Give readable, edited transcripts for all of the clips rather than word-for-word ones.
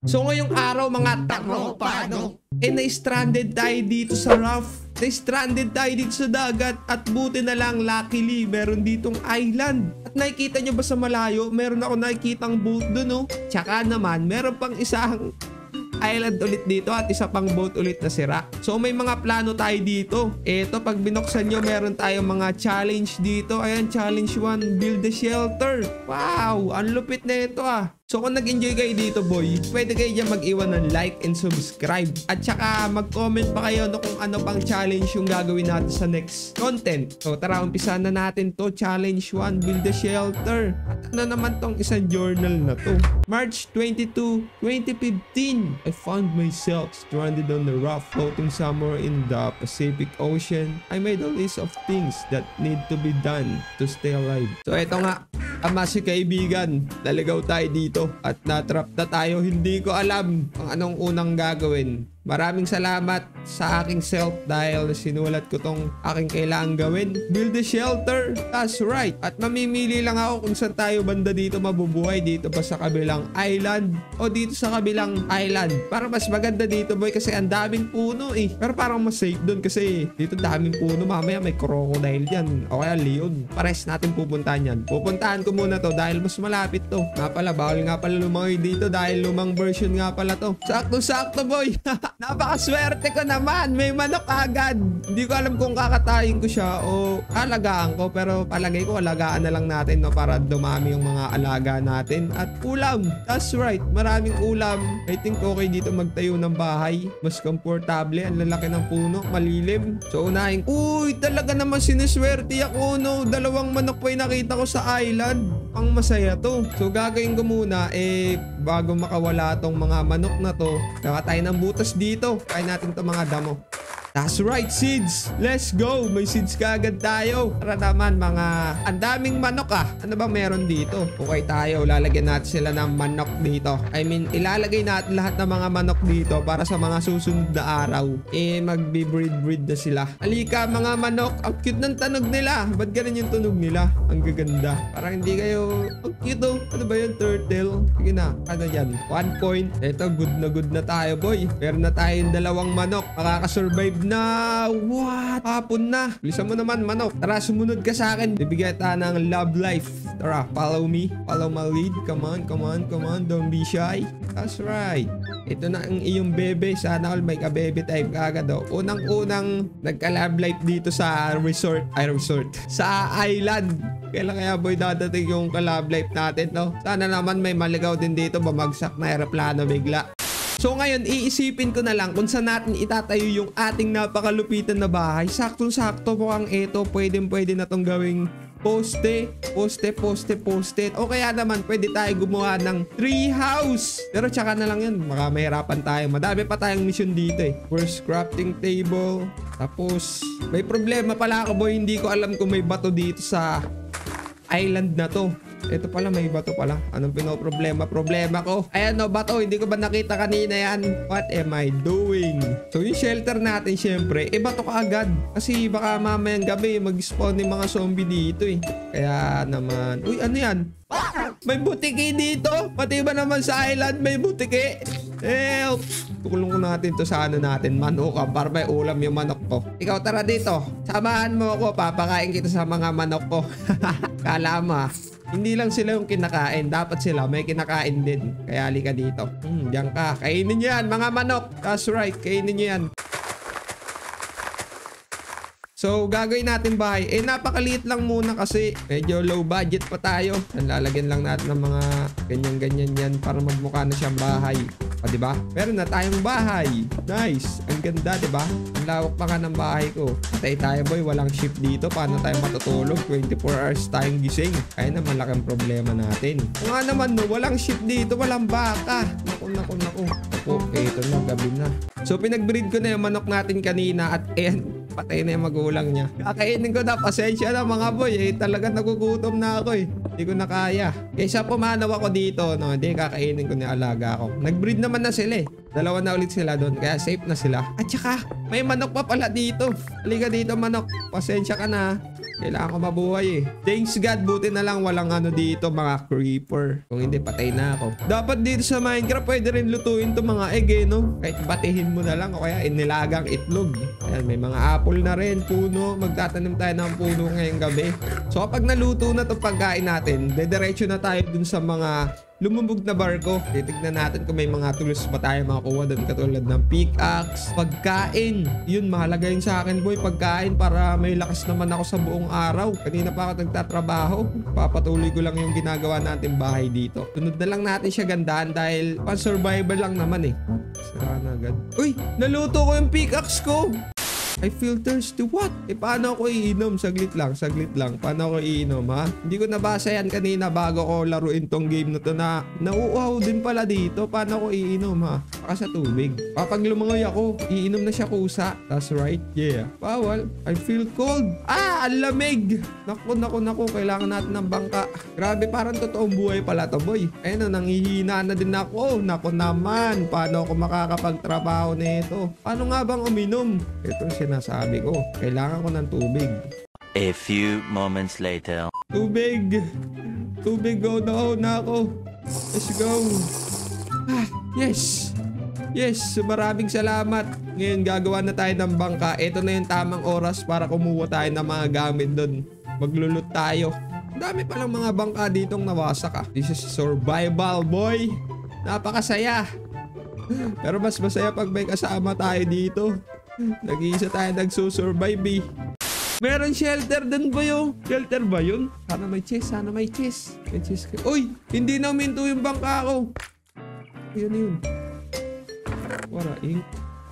So ngayong araw mga tropa, na-stranded tayo dito sa rough. Na-stranded tayo dito sa dagat at buti na lang luckily meron ditong island. At nakikita nyo ba sa malayo, meron ako nakikitang boat dun oh. Tsaka naman meron pang isang island ulit dito at isa pang boat ulit na sira. So may mga plano tayo dito. Eto, pag binuksan nyo, meron tayong mga challenge dito. Ayan, challenge 1, build a shelter. Wow, ang lupit na ito ah. So kung nag-enjoy kayo dito boy, pwede kayo dyan mag-iwan ng like and subscribe. At saka mag-comment pa kayo no kung ano pang challenge yung gagawin natin sa next content. So tara, umpisahan na natin to. Challenge 1, build a shelter. At ano naman tong isang journal na to? March 22, 2015. I found myself stranded on the rough, floating somewhere in the Pacific Ocean. I made a list of things that need to be done to stay alive. So eto nga, ama si kaibigan, naligaw tayo dito at natrap na tayo. Hindi ko alam ang anong unang gagawin. Maraming salamat sa aking self dahil sinulat ko tong aking kailangang gawin. Build a shelter. That's right. At mamimili lang ako kung saan tayo banda dito mabubuhay. Dito ba sa kabilang island o dito sa kabilang island. Para mas maganda dito boy kasi ang daming puno eh. Pero parang mas safe dun kasi dito daming puno. Mamaya may crocodile dyan o kaya leon. Pares natin pupuntahan yan. Pupuntahan ko muna to dahil mas malapit to. Nga pala, bawal nga pala lumangoy dito dahil lumang version nga pala to. Sakto-sakto boy. Napakaswerte ko naman. May manok agad. Hindi ko alam kung kakatayin ko siya o alagaan ko. Pero palagay ko alagaan na lang natin no, para dumami yung mga alaga natin. At ulam. That's right. Maraming ulam. I think okay dito magtayo ng bahay. Mas komportable. Ang lalaki ng puno. Malilim. So unahin. Uy, talaga naman sinuswerte ako no. 2 manok pa yung nakita ko sa island. Ang masaya to. So gagawin ko muna bago makawala tong mga manok na to, kakatay ng butas dito. Kain natin to mga damo. That's right, seeds. Let's go. May seeds kaagad tayo. Para naman mga ang daming manok ah. Ano ba meron dito? Okay tayo. Lalagyan natin sila ng manok dito. I mean, ilalagay natin lahat ng mga manok dito para sa mga susunod na araw. Magbi-breed na sila. Halika mga manok. Ang cute ng tunog nila. Ba't ganun yung tunog nila? Ang gaganda. Parang hindi kayo... Ang cute oh. Ano ba yun? Turtle. Sige na. Ano yan? 1 point. Ito, good na tayo boy. Meron na tayong 2 manok. Makakasurvive na. What? Hapon na. Bilisan mo naman manok. Tara, sumunod ka sa akin. Bibigyan tayo ng love life. Tara, follow me. Follow my lead. Come on. Don't be shy. That's right. Ito na ang iyong bebe. Sana all may ka-bebe type agad oh. Unang-unang nagka-love life dito sa resort. Sa island. Kailan kaya boy dadating yung ka-love life natin no? Sana naman may maligaw din dito. Bumagsak na aeroplano bigla. So ngayon, iisipin ko na lang kung saan natin itatayo yung ating napakalupitan na bahay. Saktong-sakto mukhang ito. Pwede na tong gawing poste. O kaya naman, pwede tayo gumawa ng tree house. Pero tsaka na lang yan. Baka mahirapan tayo. Madami pa tayong mission dito eh. First crafting table. Tapos, may problema pala ako boy. Hindi ko alam kung may bato dito sa island na to. Ito pala, may bato pala. Anong pinoproblema? Problema ko. Ayan no, bato. Hindi ko ba nakita kanina yan? What am I doing? So yung shelter natin syempre, bato ka agad. Kasi baka mamayang gabi mag-spawn yung mga zombie dito eh. Kaya naman. Uy, ano yan? May butiki dito. Pati ba naman sa island may butiki? Help! Tukulong ko natin to sa ano natin. Manukan para may ulam yung manok ko. Ikaw tara dito. Samahan mo ako. Papakain kita sa mga manok ko. Kala mo hindi lang sila yung kinakain. Dapat sila may kinakain din. Kaya halika dito. Diyan ka. Kainin nyo yan mga manok. That's right. Kainin nyo yan. So, gagawin natin bahay. Napakaliit lang muna kasi medyo low budget pa tayo. Lalagyan lang natin ng mga ganyan-ganyan yan para magmukha na siyang bahay. O, diba? Meron na tayong bahay. Nice. Ang ganda, diba? Ang lawak pa nga ng bahay ko. Patay tayo, boy. Walang shift dito. Paano tayo matutulog? 24 hours tayong gising. Kaya na malaking problema natin. Kung nga naman, no, walang shift dito. Walang baka. Naku. Okay, ito na. Gabi na. So, pinag-breed ko na yung manok natin kanina at patay na yung magulang niya. Kakainin ko na. Pasensya na mga boy. Talaga nagugutom na ako eh. Hindi ko na kaya. Kaysa pumanaw ako dito, no, hindi kakainin ko na alaga ako. Nag-breed naman na sila eh. 2 na ulit sila doon. Kaya safe na sila. At saka, may manok pa pala dito. Halika dito manok. Pasensya ka na. Kailangan ko mabuhay eh. Thanks God, buti na lang walang ano dito, mga creeper. Kung hindi, patay na ako. Dapat dito sa Minecraft, pwede rin lutuin to mga egg eh, no? Kahit batihin mo na lang o kaya inilagang itlog. Ayan, may mga apple na rin, puno. Magtatanim tayo ng puno ngayong gabi. So kapag naluto na itong pagkain natin, dediretso na tayo dun sa mga lumubog na barko. Titignan natin kung may mga tools pa tayo makukuha doon, katulad ng pickaxe, pagkain. Yun, mahalaga yun sa akin, boy. Pagkain para may lakas naman ako sa buong araw. Kanina pa ako nagtatrabaho. Papatuloy ko lang yung ginagawa natin bahay dito. Tunod na lang natin siya gandaan dahil pan-survival lang naman eh. Sira na agad. Uy! Naluto ko yung pickaxe ko! I feel thirsty. What? Paano ako iinom? Saglit lang. Paano ako iinom, ha? Hindi ko nabasa yan kanina bago ko laruin tong game na to na nauuhaw din pala dito. Paano ako iinom, ha? Baka sa tubig. Kapag lumangoy ako, iinom na siya kusa. That's right. Yeah. Bawal. I feel cold. Ang lamig. Naku. Kailangan natin ng bangka. Grabe, parang totoong buhay pala to, boy. Ayun, nanghihina na din ako. Naku naman. Paano ako makakapagtrabaho nito? Paano nga bang uminom? Ito sinasabi ko. Kailangan ko ng tubig. A few moments later. Tubig, go na ako. Let's go. Yes. Maraming salamat. Ngayon gagawa na tayo ng bangka. Ito na yung tamang oras para kumuha tayo ng mga gamit doon. Maglulot tayo. Dami palang mga bangka ditong nawasak ah. This is survival, boy. Napakasaya. Pero mas masaya pag may kasama tayo dito. Nag-iisa tayo nagsusurvive eh. Meron shelter din ba yun? Shelter ba yun? Sana may chest. May chest. Uy! Hindi na uminto yung bangka ko. Yun. Wala ink.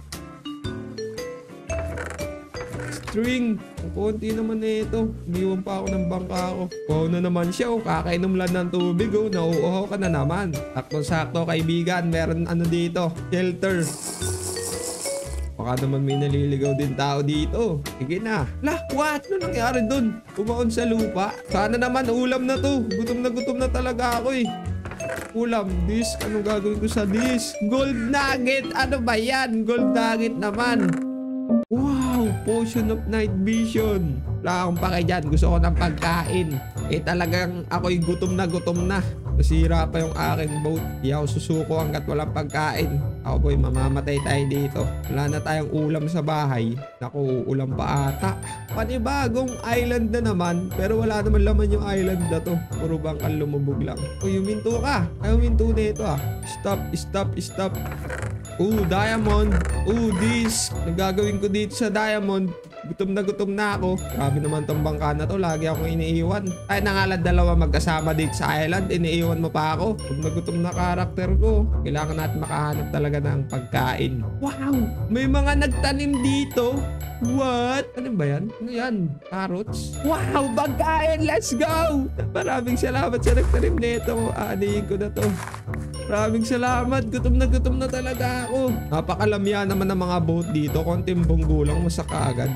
String. Ang konti naman na ito. Iniwan pa ako ng bangka ko. Wow na naman siya. Kakainom lang ng tubig. Nauuhaw ka na naman. Sakto-sakto kaibigan. Meron ano dito. Shelter. Baka naman may naliligaw din tao dito. Sige na. What? Ano nangyari dun? Umaon sa lupa. Sana naman ulam na to. Gutom na talaga ako eh. Ulam. Disk. Anong gagawin ko sa disk? Gold nugget. Ano ba yan? Gold nugget naman. Wow! Potion of night vision. Wala akong pake dyan. Gusto ko ng pagkain. Talagang ako'y gutom na. Nasira pa yung aking boat. Di ako susuko hanggat walang pagkain. Ako boy, mamamatay tayo dito. Wala na tayong ulam sa bahay. Naku, ulam pa ata. Panibagong island na naman. Pero wala naman laman yung island na to. Puro bangkang lumubog lang. Uy, huminto ka. Ay, huminto na ito ah. Stop. Diamond. This. Nagagawin ko dito sa diamond. Gutom na ako. Grabe naman tong bangka na to. Lagi akong iniiwan. Ay, nangalan dalawa magkasama dito sa island. Iniiwan mo pa ako. Pag nagutom na karakter ko, kailangan natin makahanap talaga ng pagkain. Wow! May mga nagtanim dito. What? Ano ba yan? Ano yan? Carrots? Wow! Pagkain! Let's go! Maraming salamat sa nagtanim nito. Aanihin ko na to. Maraming salamat. Gutom na talaga ako. Napakalamya naman ng mga boat dito. Konting bunggo lang masak agad.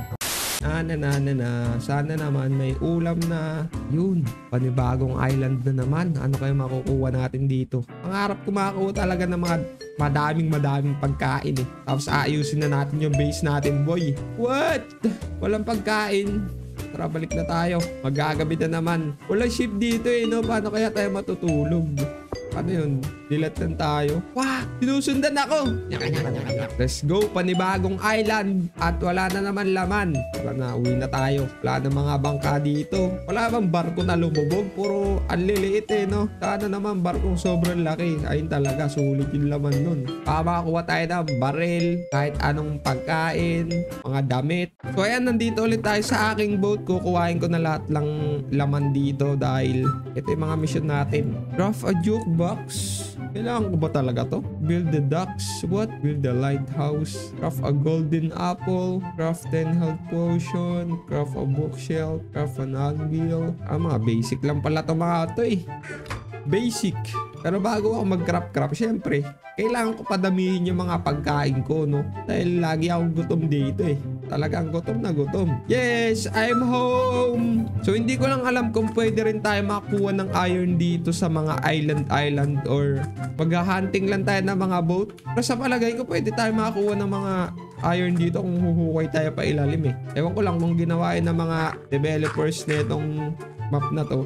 Sana naman may ulam na. Yun. Panibagong island na naman. Ano kayo makukuha natin dito? Pangarap ko makakuha talaga ng mga madaming pagkain eh. Tapos ayusin na natin yung base natin, boy. What? Walang pagkain. Tara, balik na tayo. Magagabi na naman. Walang ship dito eh, no? Paano kaya tayo matutulog? Ano yun? Dilatan tayo. Wah! Sinusundan ako! Let's go! Panibagong island. At wala na naman laman. Wala na. Uwi na tayo. Wala na mga bangka dito. Wala bang barko na lumubog? Puro anliliit eh, no? Sana naman barkong sobrang laki. Ayun talaga. Sulit yung laman nun. Makakuha tayo ng baril. Kahit anong pagkain. Mga damit. So ayan, nandito ulit tayo sa aking boat. Kukuhain ko na lahat lang laman dito dahil ito yung mga mission natin. Craft a jukebox. Kailangan ko ba talaga to? Build the docks. What? Build the lighthouse. Craft a golden apple. Craft 10 health potion. Craft a bookshelf. Craft an anvil. Mga basic lang pala to mga to eh. Basic. Pero bago ako mag-craft, syempre, kailangan ko padamihin yung mga pagkain ko, no? Dahil lagi akong gutom dito eh. Talagang gutom na gutom. Yes, I'm home! So, hindi ko lang alam kung pwede rin tayo makakuha ng iron dito sa mga island or mag-hunting lang tayo ng mga boat. Pero sa palagay ko, pwede tayo makakuha ng mga iron dito kung huhukay tayo pa ilalim eh. Ewan ko lang kung ginawa ng mga developers na itong map na to.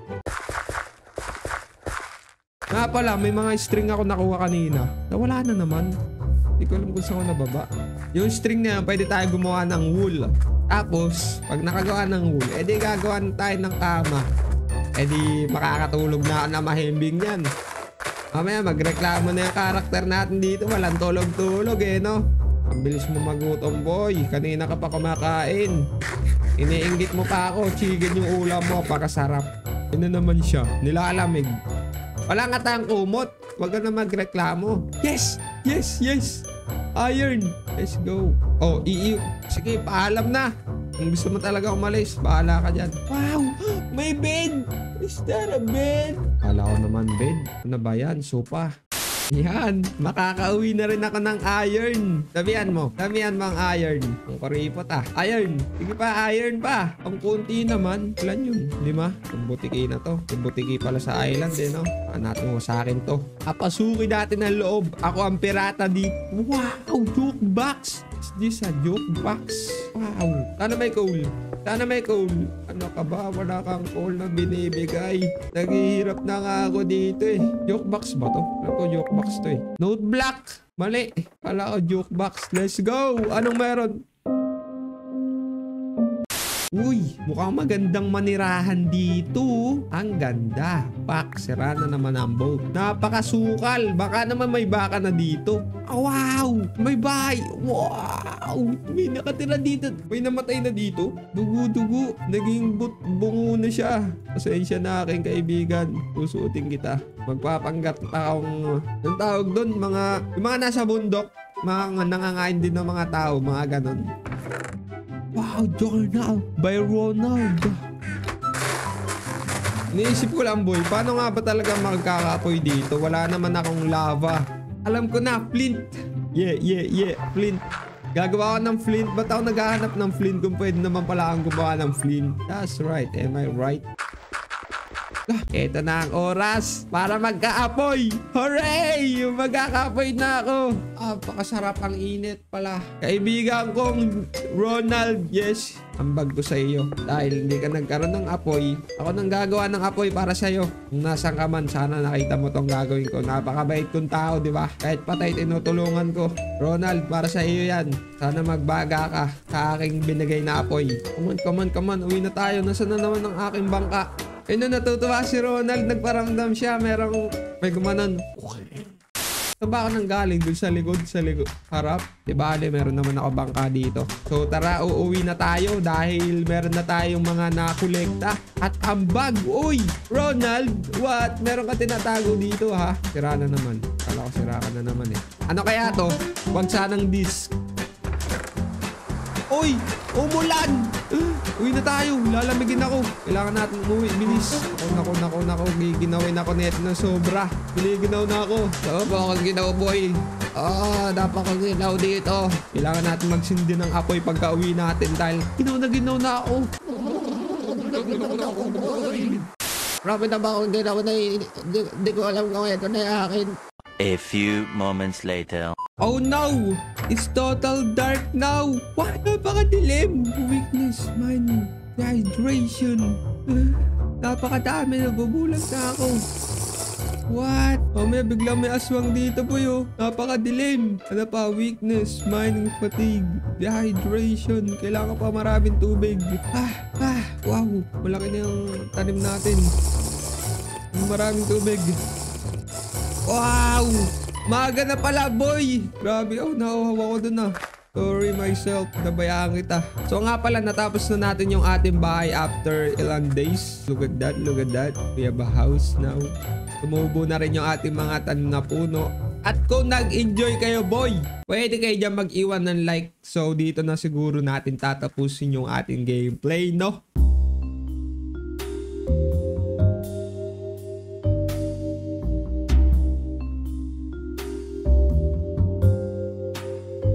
Nga pala, may mga string ako nakuha kanina. Nawala na naman. Hindi ko alam kung saan ko nababa. Yung string na yan, pwede tayo gumawa ng wool. Tapos, pag nakagawa ng wool, edi gagawa na tayo ng kama. Edi makakatulog na ako na mahimbing yan. Mamaya magreklamo na yung karakter natin dito. Walang tulog-tulog eh, no? Ang bilis mo magutom, boy. Kanina ka pa kumakain. Iniinggit mo pa ako. Chicken yung ulam mo. Pakasarap. Ano naman siya? Nilalamig. Wala nga tayong kumot. Huwag ka na magreklamo. Yes! Yes! Yes! Iron! Let's go. Oh, sige, paalam na. Kung gusto mo talaga umalis, bahala ka dyan. Wow! May bed! Is that a bed? Kala ko naman bed. Ano ba yan? Sopa. Yan. Makakauwi na rin ako ng iron. Sabihan mo ang iron. Ang kuripot ah. Iron. Sige pa, iron pa. Ang kunti naman. Ilan yun? 5? Yung butiki na to. Yung butiki pala sa island eh, no? Hanapin mo sa akin to. Papasuki natin ang loob. Ako ang pirata dito. Wow! Jukebox! Is this a jukebox? Wow! Sana may coal. Sana may coal. Ano ka ba? Wala kang coal na binibigay. Naghihirap na nga ako dito eh. Jukebox ba to? Ano ko jukebox to eh? Note block! Mali. Kala ko jukebox. Let's go! Anong meron? Uy, mukhang magandang manirahan dito. Ang ganda. Pak, sira na naman ang boat. Napakasukal. Baka naman may baka na dito. Oh, wow! May bahay. Wow! May nakatira dito. May namatay na dito. Dugo-dugo. Naging bungo na siya. Pasensya na aking kaibigan. Susuotin kita. Magpapanggat pa akong... Ang tawag doon, yung mga nasa bundok. Mga nangangain din ng mga tao. Mga ganon. Wow, journal by Ronald. Iniisip ko lang, boy, paano nga ba talaga magkakapoy dito? Wala naman akong lava. Alam ko na, flint. Yeah, flint. Gagawa ko ng flint. Ba't ako naghahanap ng flint kung pwede naman pala akong gumawa ng flint? That's right, am I right? Ito na ang oras para magkaapoy. Hooray! Magkakaapoy na ako. Pakasarap ang init pala. Kaibigan kong Ronald, yes, ambag ko sa iyo. Dahil hindi ka nagkaroon ng apoy, ako nang gagawa ng apoy para sa iyo. Kung nasan ka man, sana nakita mo tong gagawin ko. Napakabait kong tao, di ba? Kahit patay, tinutulungan ko. Ronald, para sa iyo yan. Sana magbaga ka sa aking binigay na apoy. Come on. Uwi na tayo. Nasaan na naman ang aking bangka? Natutuwa si Ronald, nagparamdam siya, may gumanon. Saan ba ako nang galing? Doon sa likod, harap. Diba, meron naman ako bangka dito. So tara, uuwi na tayo dahil meron na tayong mga nakolekta. At ang bag, uy! Ronald, what? Meron ka tinatago dito ha? Sira na naman. Kala ko sira ka na naman eh. Ano kaya to? Huwag sanang disc. Uy! Umulan! Uwi na tayo. Lalamigin ako. Kailangan natin umuwi. Bilis. Nako. Giginawin ako neto ng sobra. Ginaw na ako. Dapat ginaw, boy. Dapat ko ginaw dito. Kailangan natin magsindi ng apoy pagka uwi natin dahil ginaw na ako. Marami na ba akong ginaw na hindi ko alam kung ito na yung akin. A few moments later. Oh no! It's total dark now! What? Napakadilim! Weakness, man. Dehydration. Napakadami. Nabubulag na ako. What? Mamaya biglang may aswang dito po yun. Napakadilim. Ano pa? Weakness, mining fatigue, dehydration. Kailangan pa maraming tubig. Wow. Malaki na yung tanim natin. Maraming tubig. Wow! Maga na pala, boy! Grabe, nauhawa ko dun ah. Sorry myself, nabayaan kita. So nga pala, natapos na natin yung ating bahay after ilang days. Look at that. We have a house now. Tumubo na rin yung ating mga tanim na puno. At kung nag-enjoy kayo, boy, pwede kayo dyan mag-iwan ng like. So dito na siguro natin tatapusin yung ating gameplay, no?